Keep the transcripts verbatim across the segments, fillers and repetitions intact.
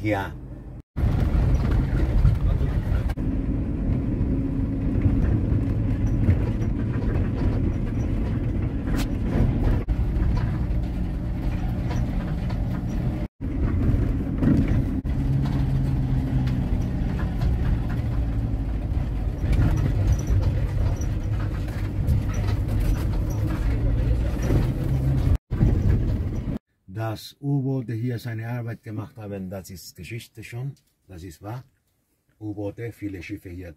hier. Dass U-Boote hier seine Arbeit gemacht haben, das ist Geschichte schon, das ist wahr. U-Boote, viele Schiffe hier.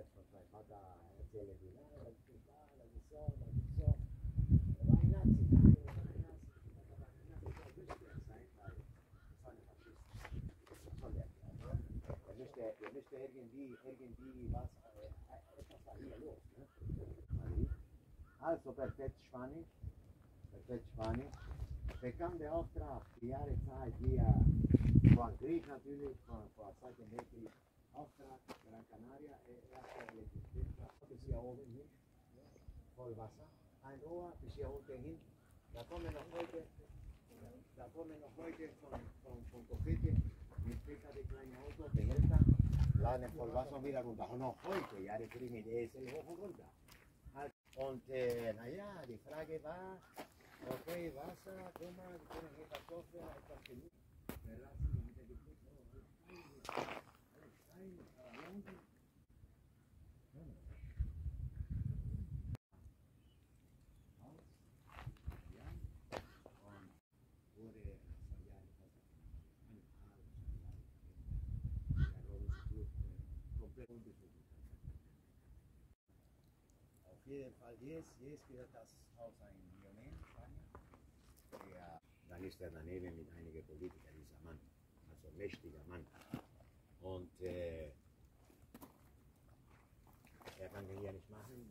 Also perfekt Spanisch, perfekt Spanisch. Bekam der Auftrag, die Jahre Zeit hier von Krieg natürlich, von, von Zweiten Weltkrieg, Auftrag, Gran Canaria, erste Elektrizitätskraft, bis hier oben hin, voll Wasser, ein Rohr bis hier unten hin, da kommen noch Leute, da kommen noch Leute von, von, von Copete, mit P K W kleinen Auto, Behälter, laden voll Wasser und wieder runter, auch noch heute, Jahre Krieg mit E S L hoch und runter. Und äh, naja, die Frage war, okay, Wasser, toma, wir können hier Kartoffeln, etwas genug. Wir lassen die mit der Gebiet, alles Stein, aber unten. Haus, ja, und wurde zwei Jahre fast eine Frage, der Rollstuhl komplett unbesucht. Auf jeden Fall, jetzt, jetzt wird das Haus ein Millionär, Spanien. Ja, dann ist er daneben mit einigen Politikern, dieser Mann, also ein mächtiger Mann. Und äh, er kann den ja nicht machen.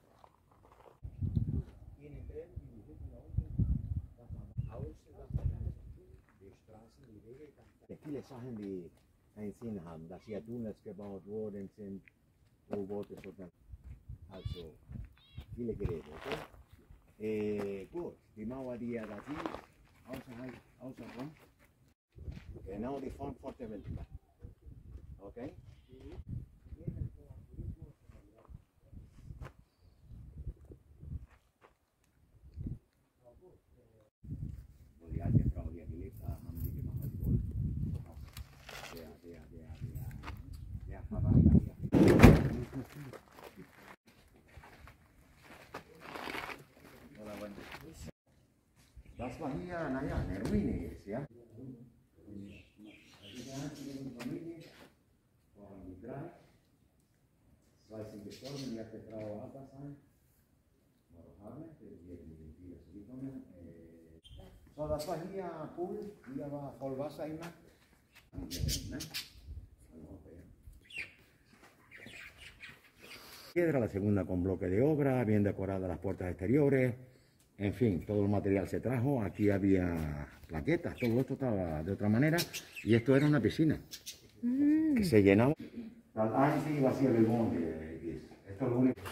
Innen drin, in die Hütten da unten, was man außen, was man alles tut, die Straßen, die Wege. Viele Sachen, die keinen Sinn haben, dass hier Tunnels gebaut worden sind, U-Boote sozusagen. Also viele Geräte, okay? Äh, gut, die Mauer, die ja da sieht, außerhalb, außenrum, genau die Front Fuerteventura, okay? Wo die alte Frau hier gelebt hat, haben die gemacht, was sie wollten. Der, der, der, der, der Verwalter hier. Das war hier, naja, eine Ruine jetzt, ja. Die Familie von drei, zwei sind gestorben, die erste Frau Altassan, Morohane, die hier mit den Tieren gekommen. So, das war hier Pool, hier war voll Wasser immer. Piedra, la segunda con bloque de obra, bien decoradas las puertas exteriores. En fin, todo el material se trajo, aquí había plaquetas, todo esto estaba de otra manera, y esto era una piscina mm. que se llenaba. Ahí iba así el bonde, esto es lo único.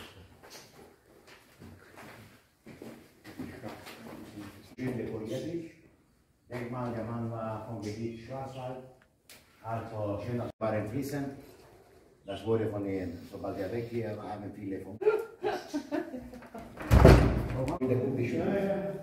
Denkmal der Mann war vom Gebiet Schwarzwald, also schön aus Baren Fließen. Das wurde von den, sobald er weg hier war, haben viele von. Der guckt die Schöne.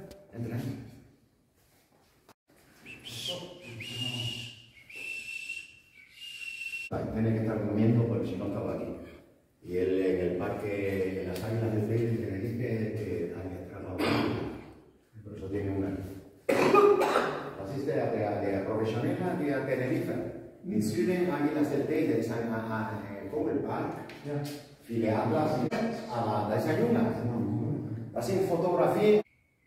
Tiene que estar comiendo porque si no estaba aquí. Y él en el parque, en las águilas del Rey de Tenerife, ha trabajado. Por eso tiene una. Asiste de, de, de profesional aquí a Tenerife. In Süden Águilas del Rey, das ist ein, ein Vogelpark. Viele Atlas, aber da ist ein Junge. Das sind Fotografien.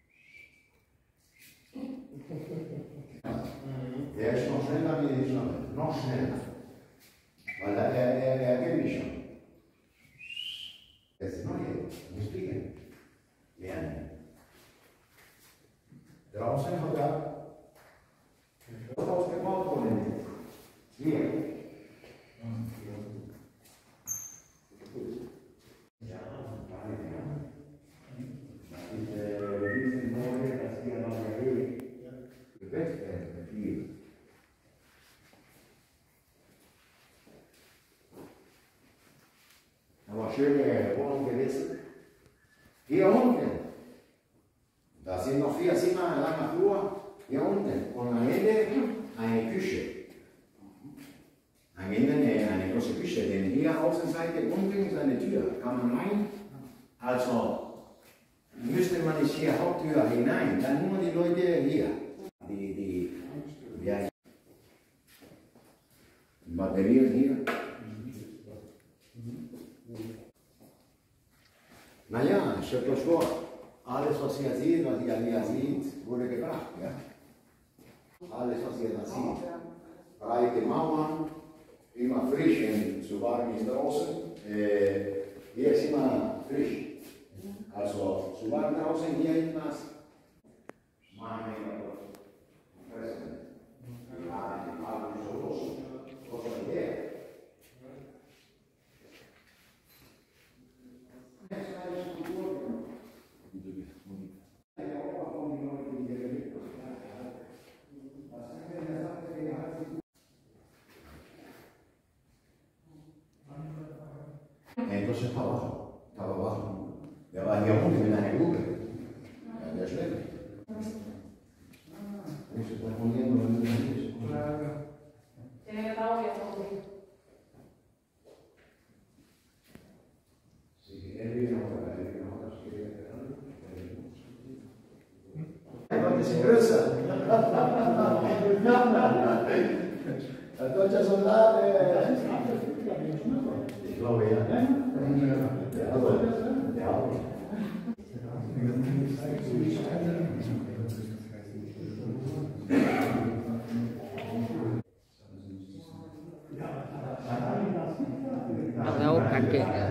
Der ist noch schneller wie die Schlange. Noch schneller. Weil er, er, er kennt mich schon. Das ist neu. Muss fliegen. Lernen. Draußen hat er das Haus gebaut worden. Hier. noch schöne Wohnung gewesen. Hier unten, da sind noch vier Zimmer, ein langer Flur, hier unten. Und am Ende eine Küche. Am Ende eine, eine große Küche, denn hier Außenseite unten ist eine Tür, kann man rein. Also müsste man nicht hier Haupttür hinein, dann nur die Leute hier. Die, die, ja, Batterien hier. Naja, stellt euch vor, alles was ihr seht, was ihr hier seht, wurde gebracht. Ja? Alles was ihr da seht. Breite Mauern, immer frisch, wenn zu warm ist draußen. Äh, hier ist immer frisch. Also zu warm draußen, hier ist was. Meine Gott. Ja, die Farbe ist so groß. Was soll der? Entonces está abajo, estaba abajo. Ya va hier unten mit einer Lupe. Ja, der schläft. Eso está poniendo en el tiene la olla también. Sí, él viene ahora, él viene ahora, si quiere. Leute sind größer. Als deutscher Soldat, äh, ich glaube ja. Ja, also, ja. Đâu cắt kìa.